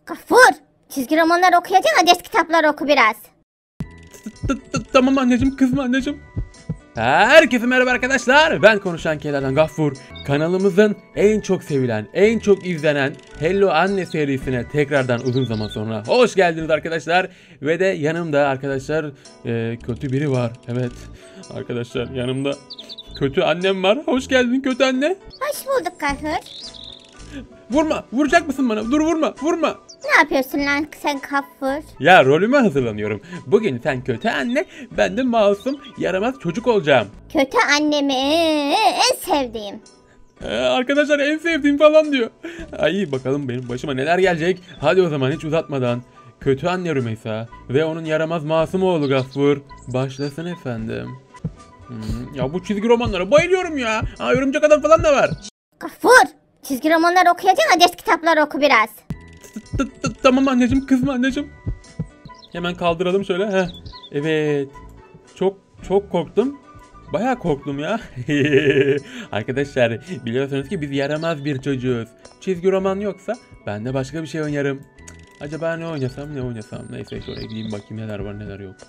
Gafur, çizgi romanlar okuyacaksın, ders kitapları oku biraz. Tamam anneciğim, kızma anneciğim. Herkese merhaba arkadaşlar. Ben konuşan Kelerden Gafur. Kanalımızın en çok sevilen, en çok izlenen Hello Anne serisine tekrardan uzun zaman sonra hoş geldiniz arkadaşlar. Ve de yanımda arkadaşlar kötü biri var. Evet arkadaşlar, yanımda kötü annem var. Hoş geldin kötü anne. Hoş bulduk Gafur. Vurma, vuracak mısın bana? Dur, vurma. Ne yapıyorsun lan sen Gafur? Ya, rolüme hazırlanıyorum. Bugün sen kötü anne, ben de masum, yaramaz çocuk olacağım. Kötü annemi en sevdiğim. Arkadaşlar en sevdiğim falan diyor. Ay bakalım benim başıma neler gelecek. Hadi o zaman hiç uzatmadan kötü anne Rümeysa ve onun yaramaz masum oğlu Gafur başlasın efendim. Ya bu çizgi romanlara bayılıyorum ya. Örümcek Adam falan da var. Gafur, çizgi romanlar okuyacaksın, ders kitapları oku biraz. Tamam anneciğim, kızma anneciğim. Hemen kaldıralım şöyle. Heh. Evet. Çok korktum. Bayağı korktum ya. Arkadaşlar biliyorsunuz ki biz yaramaz bir çocuğuz. Çizgi roman yoksa ben de başka bir şey oynarım. Acaba ne oynasam? Neyse şöyle gideyim bakayım neler var neler yok.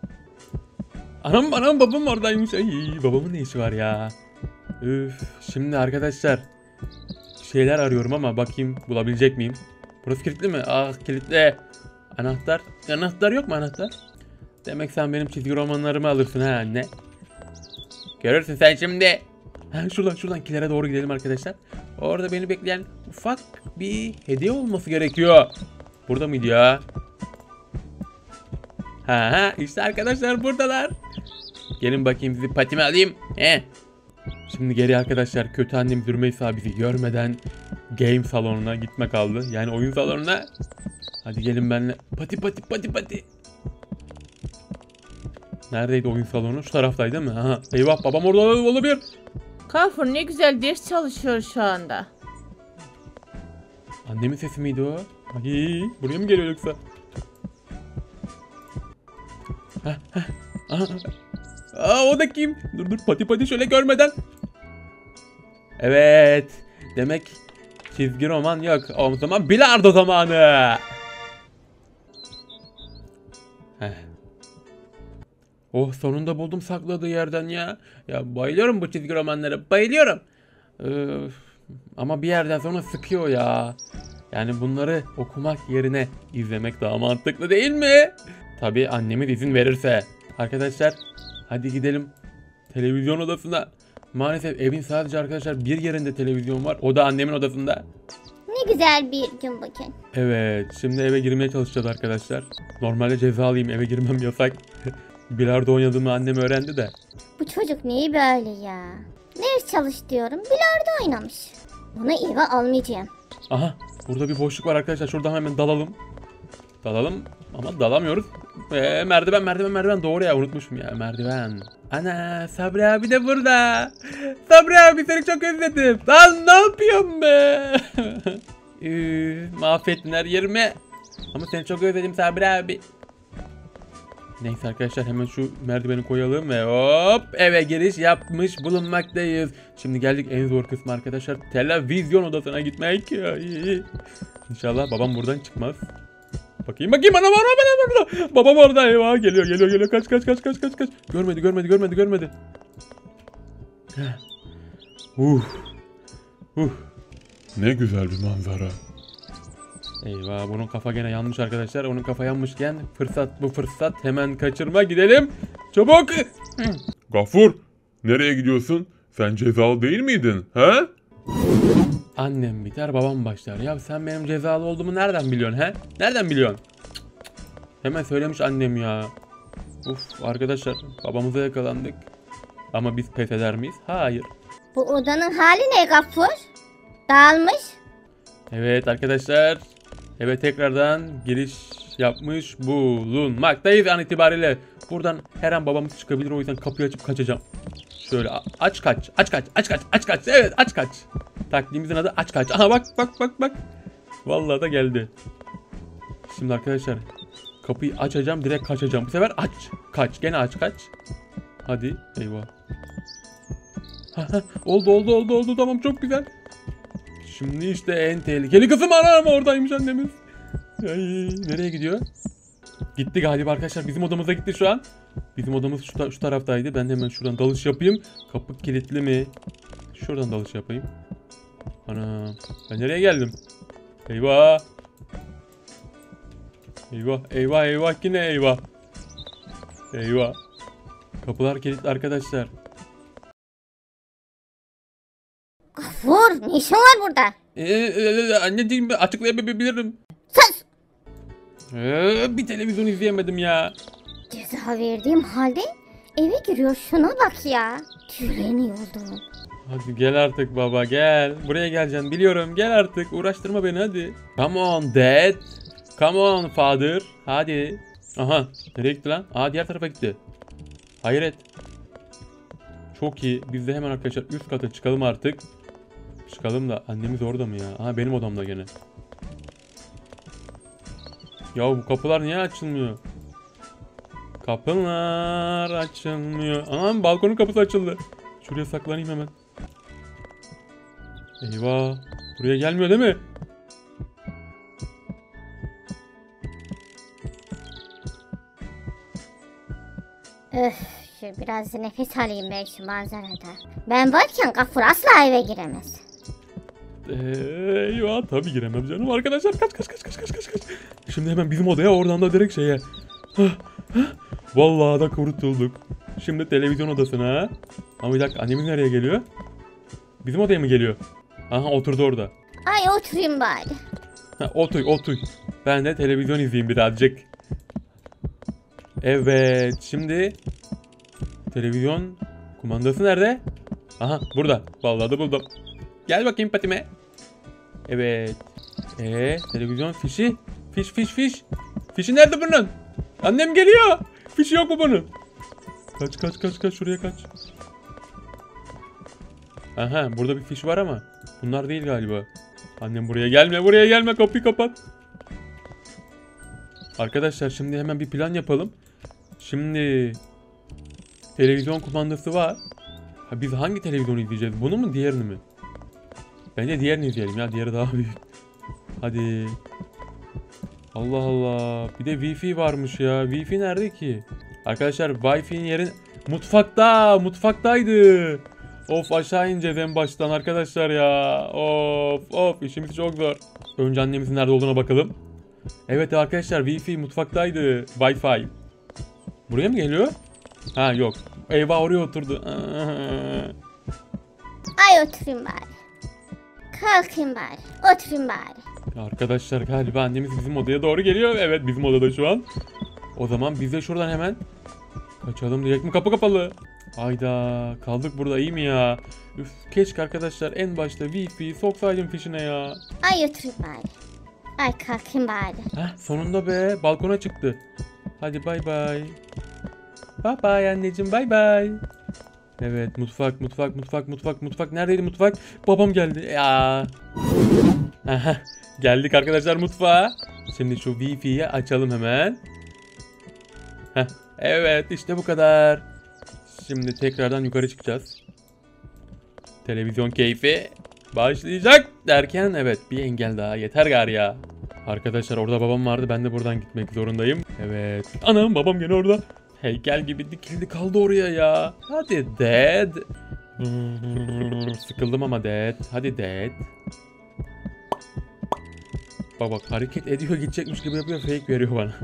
Anam babam oradaymış. Ay babamın ne işi var ya. Üf. Şimdi arkadaşlar şeyler arıyorum ama bakayım bulabilecek miyim? Burası kilitli mi? Ah kilitli. Anahtar. Anahtar yok mu anahtar? Demek sen benim çizgi romanlarımı alırsın ha anne. Görürsün sen şimdi. Ha, şuradan kilere doğru gidelim arkadaşlar. Orada beni bekleyen ufak bir hediye olması gerekiyor. Burada mıydı ya? Ha işte arkadaşlar buradalar. Gelin bakayım sizi patime alayım. Şimdi geri arkadaşlar kötü annem Rümeysa bizi görmeden game salonuna gitme kaldı. Yani oyun salonuna. Hadi gelin benimle. Pati. Neredeydi oyun salonu? Şu taraftaydı değil mi? Aha. Eyvah babam orada olabilir. Gafur ne güzel ders çalışıyor şu anda. Annemin sesi miydi o? Ay, buraya mı geliyor yoksa? O da kim? Dur pati şöyle görmeden. Evet. Demek çizgi roman yok. O zaman bilardo zamanı. Oh sonunda buldum sakladığı yerden ya. Ya bayılıyorum bu çizgi romanlara. Bayılıyorum. Ama bir yerden sonra sıkıyor ya. Yani bunları okumak yerine izlemek daha mantıklı değil mi? Tabii annemiz izin verirse. Arkadaşlar hadi gidelim televizyon odasına. Maalesef evin sadece arkadaşlar bir yerinde televizyon var. O da annemin odasında. Ne güzel bir gün bugün. Evet şimdi eve girmeye çalışacağız arkadaşlar. Normalde cezalıyım, eve girmem yasak. Bilardo oynadığımı annem öğrendi de. Bu çocuk neyi böyle ya? Ders çalış diyorum, bilardo oynamış. Bunu eve almayacağım. Aha burada bir boşluk var arkadaşlar, şuradan hemen dalalım. Ama dalamıyoruz. Merdiven doğru ya, unutmuşum ya, merdiven. Ana Sabri abi de burada. Sabri abi seni çok özledim. Lan ne yapıyorsun be? Mahvettin her yerimi. Ama seni çok özledim Sabri abi. Neyse arkadaşlar hemen şu merdiveni koyalım ve hop eve giriş yapmış bulunmaktayız. Şimdi geldik en zor kısmı arkadaşlar, televizyon odasına gitmek. İnşallah babam buradan çıkmaz. Bakayım ana var burada. Babam orada, eyvah geliyor kaç. Görmedi. Ne güzel bir manzara. Eyvah bunun kafa gene yanmış arkadaşlar. Onun kafa yanmışken bu fırsat hemen kaçırma, gidelim. Çabuk. Gafur, nereye gidiyorsun? Sen cezalı değil miydin? He? Annem biter babam başlar. Ya sen benim cezalı olduğumu nereden biliyorsun he? Nereden biliyorsun? Hemen söylemiş annem ya. Arkadaşlar babamıza yakalandık. Ama biz pes eder miyiz? Hayır. Bu odanın hali ne Gafur? Dağılmış. Evet arkadaşlar. Eve tekrardan giriş yapmış bulunmaktayız an itibariyle. Buradan her an babamız çıkabilir, o yüzden kapıyı açıp kaçacağım. Şöyle aç kaç. Evet aç kaç. Taktiğimizin adı aç kaç. Aha bak. Vallahi da geldi. Şimdi arkadaşlar kapıyı açacağım, direkt kaçacağım. Bu sefer kaç. Gene aç kaç. Hadi eyvah. Oldu tamam, çok güzel. Şimdi işte en tehlikeli kısım, anam oradaymış annemiz. Ay, nereye gidiyor? Gitti galiba arkadaşlar. Bizim odamıza gitti şu an. Bizim odamız şu taraftaydı. Ben de hemen şuradan dalış yapayım. Kapı kilitli mi? Şuradan dalış yapayım. Ana, ben nereye geldim? Eyvah. Eyvah, eyvah, eyvah, yine eyvah. Eyvah. Kapılar kilitli arkadaşlar. Gafur, ne işin var burada? Anneciğim, açıklayabilirim. Sus! Bir televizyon izleyemedim ya. Ceza verdiğim halde eve giriyor, şuna bak ya. Tüylerini yoldum. Hadi gel artık baba, gel. Buraya geleceksin biliyorum, gel artık. Uğraştırma beni hadi. Come on dad. Come on father. Hadi. Aha, nereye gitti lan? Aa, diğer tarafa gitti. Hayret. Çok iyi. Biz de hemen arkadaşlar üst kata çıkalım artık. Çıkalım da annemiz orada mı ya? Aha, benim odamda gene. Ya bu kapılar niye açılmıyor? Kapılar açılmıyor. Anam, balkonun kapısı açıldı. Şuraya saklanayım hemen. Eyvah. Buraya gelmiyor değil mi? Öf, şu biraz nefes alayım ben şu manzarada. Ben varken Gafur asla eve giremez. Eyvah, tabii giremem canım. Arkadaşlar kaç. Şimdi hemen bizim odaya, oradan da direkt şeye. Vallahi da kurtulduk. Şimdi televizyon odasına. Ama bir dakika, annemiz nereye geliyor? Bizim odaya mı geliyor? Aha, oturdu orada. Ay oturayım bari. Ha, otuy. Ben de televizyon izleyeyim birazcık. Evet, şimdi televizyon kumandası nerede? Aha, burada. Vallahi da buldum. Gel bakayım patime. Evet. Televizyon fişi. Fiş. Fişi nerede bunun? Annem geliyor. Fişi yok mu bunun? Kaç. Şuraya kaç. Aha, burada bir fiş var ama bunlar değil galiba. Annem buraya gelme. Kapıyı kapat. Arkadaşlar şimdi hemen bir plan yapalım. Şimdi televizyon kumandası var. Ha, biz hangi televizyonu izleyeceğiz? Bunu mu, diğerini mi? Bence diğerini izleyelim ya. Diğeri daha büyük. Hadi. Allah Allah. Bir de Wi-Fi varmış ya. Wi-Fi nerede ki? Arkadaşlar Wi-Fi'nin yeri mutfaktaydı. Of, aşağı ineceğiz en baştan arkadaşlar ya. Of, işimiz çok zor. Önce annemizin nerede olduğuna bakalım. Evet arkadaşlar, Wi-Fi mutfaktaydı. Wi-Fi. Buraya mı geliyor? Ha, yok. Eyvah, oraya oturdu. Ay oturayım bari. Kalkayım bari. Oturayım bari. Arkadaşlar galiba annemiz bizim odaya doğru geliyor. Evet, bizim odada şu an. O zaman biz de şuradan hemen kaçalım diyecektim. Kapı kapalı. Hayda, kaldık burada, iyi mi ya? Üf, keşke arkadaşlar en başta Wi-Fi soksaydım fişine ya. Ay oturayım bari. Ay kalkayım bari. Heh, sonunda be, balkona çıktı. Hadi bay bay. Bay bay anneciğim, bay bay. Evet, mutfak. Neredeydi mutfak? Babam geldi ya. Aha, geldik arkadaşlar mutfağa. Şimdi şu Wi-Fi'yi açalım hemen. Heh, evet, işte bu kadar. Şimdi tekrardan yukarı çıkacağız. Televizyon keyfi başlayacak derken evet, bir engel daha yeter gari ya. Arkadaşlar orada babam vardı, ben de buradan gitmek zorundayım. Evet, anam, babam gene orada. Heykel gibi dikildi kaldı oraya ya. Hadi dad. Sıkıldım ama dad. Hadi dad. Bak hareket ediyor, gidecekmiş gibi yapıyor, fake veriyor bana.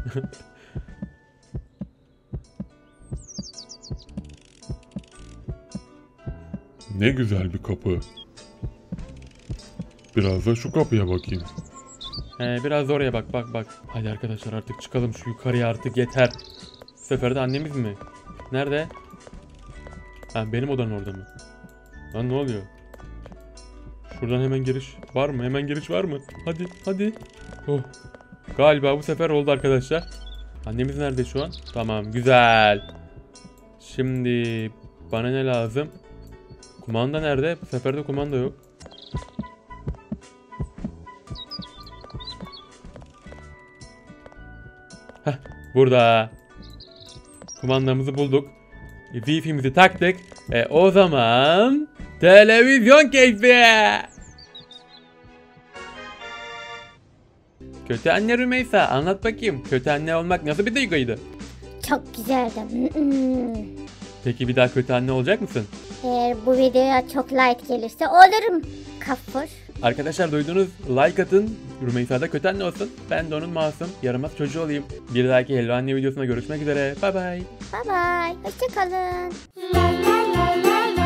Ne güzel bir kapı. Biraz da şu kapıya bakayım. Biraz da oraya bak. Hadi arkadaşlar artık çıkalım şu yukarıya, artık yeter. Bu sefer de annemiz mi? Nerede? Ha, benim odanın orada mı? Lan ne oluyor? Şuradan hemen giriş var mı? Hadi. Oh. Galiba bu sefer oldu arkadaşlar. Annemiz nerede şu an? Tamam, güzel. Şimdi bana ne lazım? Kumanda nerede? Bu sefer de kumanda yok. Heh, burada. Kumandamızı bulduk. Wi-Fi'mizi taktık. O zaman televizyon keyfi. Kötü anne Rümeysa, anlat bakayım. Kötü anne olmak nasıl bir duyguydu? Çok güzeldi. Peki bir daha kötü anne olacak mısın? Eğer bu videoya çok like gelirse olurum. Kafur. Arkadaşlar duydunuz, like atın. Rümeysa da kötü anne olsun. Ben de onun masum, yaramaz çocuğu olayım. Bir dahaki Hello Anne videosunda görüşmek üzere. Bay bay. Bye bye. Hoşçakalın. La la la la la.